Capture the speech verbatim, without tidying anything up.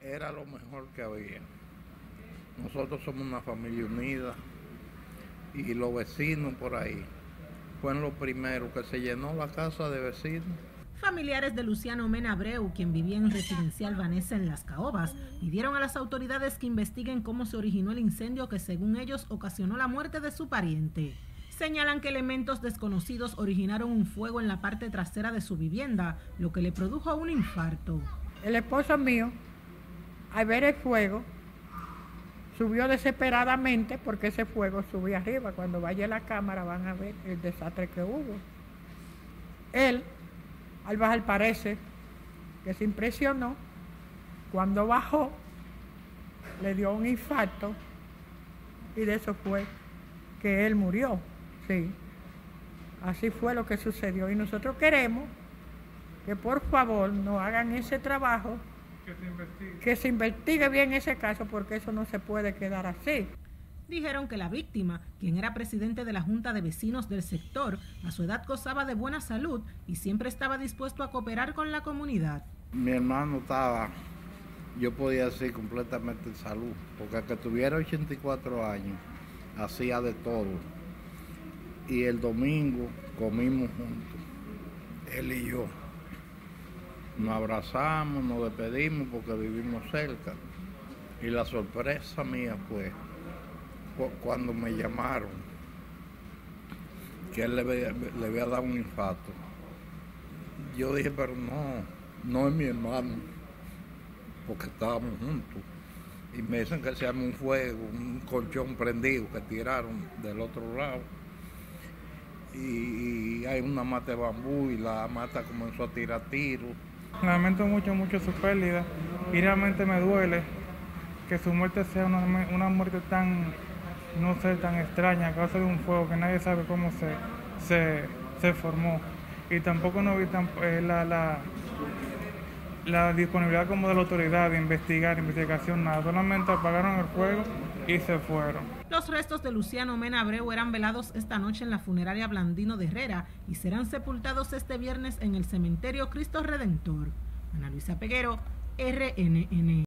era lo mejor que había. Nosotros somos una familia unida y los vecinos por ahí fueron los primeros que se llenó la casa de vecinos. Familiares de Luciano Mena Abreu, quien vivía en el residencial Vanessa en Las Caobas, pidieron a las autoridades que investiguen cómo se originó el incendio que, según ellos, ocasionó la muerte de su pariente. Señalan que elementos desconocidos originaron un fuego en la parte trasera de su vivienda, lo que le produjo un infarto. El esposo mío, al ver el fuego, subió desesperadamente porque ese fuego subía arriba. Cuando vaya a la cámara van a ver el desastre que hubo. Él, al bajar, parece que se impresionó. Cuando bajó, le dio un infarto y de eso fue que él murió. Sí, así fue lo que sucedió. Y nosotros queremos que por favor no hagan ese trabajo, que se investigue, que se investigue bien ese caso, porque eso no se puede quedar así. Dijeron que la víctima, quien era presidente de la Junta de Vecinos del sector, a su edad gozaba de buena salud y siempre estaba dispuesto a cooperar con la comunidad. Mi hermano estaba, yo podía decir, completamente en salud, porque al que tuviera ochenta y cuatro años, hacía de todo. Y el domingo comimos juntos, él y yo. Nos abrazamos, nos despedimos porque vivimos cerca. Y la sorpresa mía fue cuando me llamaron que él le había, le había dado un infarto. Yo dije, pero no, no es mi hermano, porque estábamos juntos. Y me dicen que se llama un fuego, un colchón prendido que tiraron del otro lado. Y, y hay una mata de bambú y la mata comenzó a tirar tiros. Lamento mucho, mucho su pérdida y realmente me duele que su muerte sea una, una muerte tan, no sé, tan extraña a causa de un fuego que nadie sabe cómo se, se, se formó. Y tampoco no vi tan, eh, la, la, la disponibilidad como de la autoridad de investigar, investigación, nada. Solamente apagaron el fuego y se fueron. Los restos de Luciano Mena Abreu eran velados esta noche en la funeraria Blandino de Herrera y serán sepultados este viernes en el cementerio Cristo Redentor. Ana Luisa Peguero, R N N.